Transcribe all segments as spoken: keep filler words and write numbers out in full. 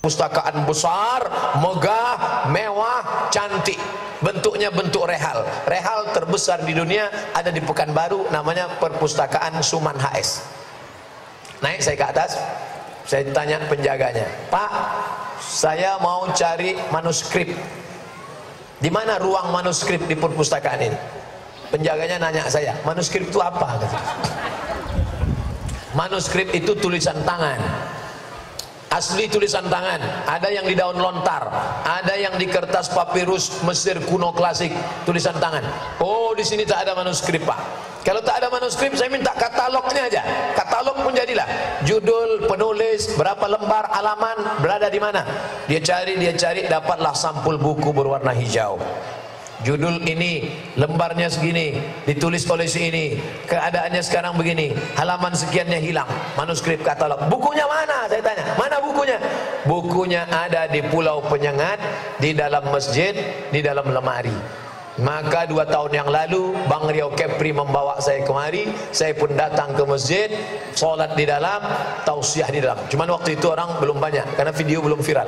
Perpustakaan besar, megah, mewah, cantik. Bentuknya bentuk rehal. Rehal terbesar di dunia ada di Pekanbaru, namanya Perpustakaan Suman H S. Naik saya ke atas, saya tanya penjaganya, "Pak, saya mau cari manuskrip. Di mana ruang manuskrip di perpustakaan ini?" Penjaganya nanya saya, "Manuskrip itu apa?" Manuskrip itu tulisan tangan. Asli tulisan tangan, ada yang di daun lontar, ada yang di kertas papirus Mesir kuno klasik, tulisan tangan. Oh, di sini tak ada manuskrip, Pak. Kalau tak ada manuskrip, saya minta katalognya aja. Katalog pun jadilah. Judul, penulis, berapa lembar, alaman, berada di mana. Dia cari, dia cari, dapatlah sampul buku berwarna hijau. Judul ini, lembarnya segini, ditulis oleh si ini, keadaannya sekarang begini, halaman sekiannya hilang, manuskrip katalog. Bukunya mana? Saya tanya, mana bukunya? Bukunya ada di Pulau Penyengat, di dalam masjid, di dalam lemari. Maka dua tahun yang lalu Bang Rio Kepri membawa saya kemari, saya pun datang ke masjid, sholat di dalam, tausiah di dalam. Cuman waktu itu orang belum banyak, karena video belum viral.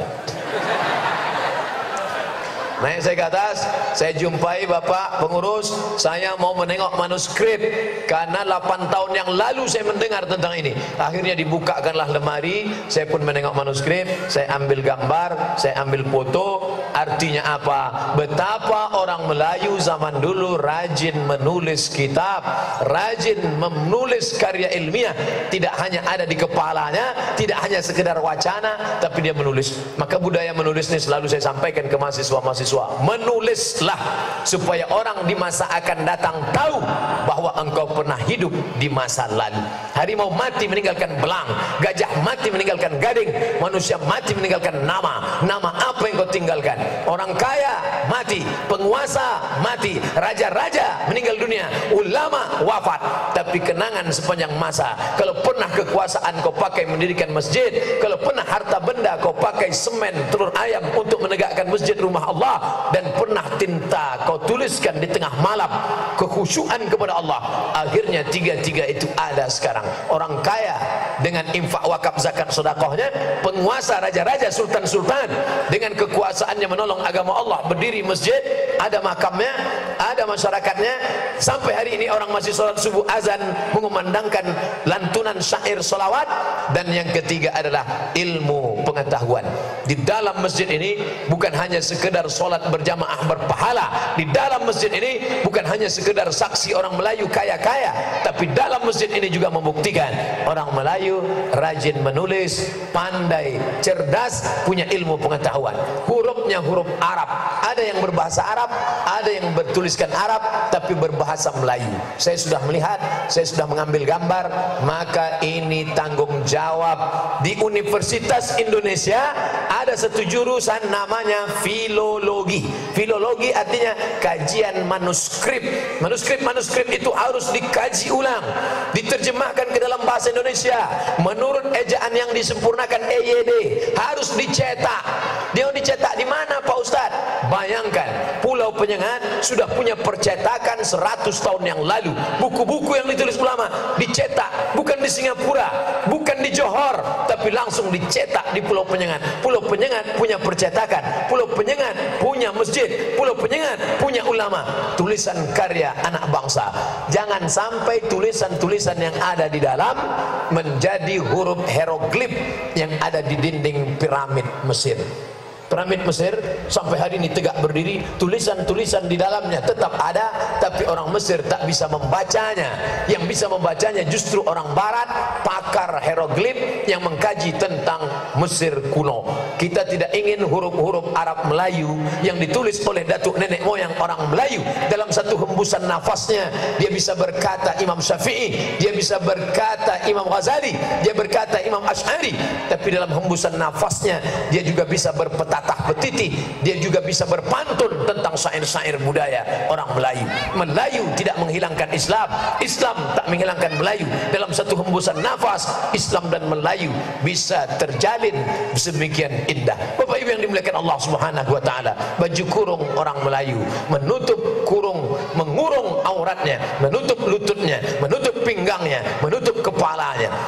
Naik saya ke atas, saya jumpai bapak pengurus, saya mau menengok manuskrip karena delapan tahun yang lalu saya mendengar tentang ini. Akhirnya dibukakanlah lemari, saya pun menengok manuskrip, saya ambil gambar, saya ambil foto. Artinya apa? Betapa orang Melayu zaman dulu rajin menulis kitab, rajin menulis karya ilmiah, tidak hanya ada di kepalanya, tidak hanya sekedar wacana, tapi dia menulis. Maka budaya menulis ini selalu saya sampaikan ke mahasiswa-mahasiswa, menulislah supaya orang di masa akan datang tahu bahwa engkau pernah hidup di masa lalu. Harimau mati meninggalkan belang, gajah mati meninggalkan gading, manusia mati meninggalkan nama. Nama apa yang kau tinggalkan? Orang kaya mati, penguasa mati, raja-raja meninggal dunia, ulama wafat, tapi kenangan sepanjang masa. Kalau pernah kekuasaan kau pakai mendirikan masjid, kalau pernah harta benda kau pakai semen, telur ayam untuk menegakkan masjid rumah Allah, dan pernah tinta kau tuliskan di tengah malam kekhusyuan kepada Allah, akhirnya tiga-tiga itu ada sekarang. Orang kaya dengan infak, wakaf, zakat, sedekahnya, penguasa, raja-raja, sultan-sultan dengan kekuasaannya menolong agama Allah, berdiri masjid, ada makamnya, ada masyarakatnya. Sampai hari ini orang masih sholat subuh azan mengumandangkan lantunan syair salawat. Dan yang ketiga adalah ilmu pengetahuan. Di dalam masjid ini bukan hanya sekedar sholat berjamaah berpahala, di dalam masjid ini bukan hanya sekedar saksi orang Melayu kaya-kaya, tapi dalam masjid ini juga membuktikan orang Melayu rajin menulis, pandai, cerdas, punya ilmu pengetahuan. Hurufnya huruf Arab, ada yang berbahasa Arab, ada yang bertuliskan Arab tapi berbahasa Melayu. Saya sudah melihat, saya sudah mengambil gambar. Maka ini tanggung jawab. Di Universitas Indonesia ada satu jurusan namanya filologi. Filologi artinya kajian manuskrip. Manuskrip-manuskrip itu harus dikaji ulang, diterjemahkan ke dalam bahasa Indonesia menurut ejaan yang disempurnakan E Y D, harus dicetak. Dia dicetak di mana Pak Ustadz? Bayangkan, Pulau Penyengat sudah punya percetakan seratus tahun yang lalu. Buku-buku yang ditulis ulama dicetak bukan di Singapura, bukan di Johor, tapi langsung dicetak di Pulau Penyengat. Pulau Penyengat punya percetakan, Pulau Penyengat punya masjid, Pulau Penyengat punya ulama. Tulisan karya anak bangsa. Jangan sampai tulisan-tulisan yang ada di dalam menjadi huruf hieroglif yang ada di dinding piramid Mesir. Piramid Mesir sampai hari ini tegak berdiri, tulisan-tulisan di dalamnya tetap ada, tapi orang Mesir tak bisa membacanya. Yang bisa membacanya justru orang Barat, pakar hieroglif yang mengkaji tentang Mesir kuno. Kita tidak ingin huruf-huruf Arab Melayu yang ditulis oleh datuk nenek moyang orang Melayu. Dalam satu hembusan nafasnya dia bisa berkata Imam Syafi'i, dia bisa berkata Imam Ghazali, dia berkata Imam Asy'ari, tapi dalam hembusan nafasnya dia juga bisa berpeta tatah petiti, dia juga bisa berpantun tentang syair-syair budaya orang Melayu. Melayu tidak menghilangkan Islam, Islam tak menghilangkan Melayu. Dalam satu hembusan nafas, Islam dan Melayu bisa terjalin sedemikian indah. Bapak Ibu yang dimuliakan Allah Subhanahu wa taala, baju kurung orang Melayu menutup kurung, mengurung auratnya, menutup lututnya, menutup pinggangnya, menutup kepalanya. Cari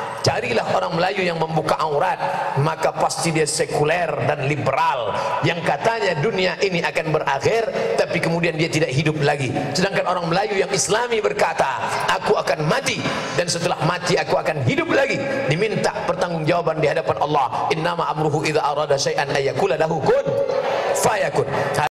carilah orang Melayu yang membuka aurat, maka pasti dia sekuler dan liberal, yang katanya dunia ini akan berakhir tapi kemudian dia tidak hidup lagi. Sedangkan orang Melayu yang Islami berkata, aku akan mati dan setelah mati aku akan hidup lagi, diminta pertanggungjawaban di hadapan Allah. Innama amruhu idza arada syai'an ayyakula lahu kun fayakun.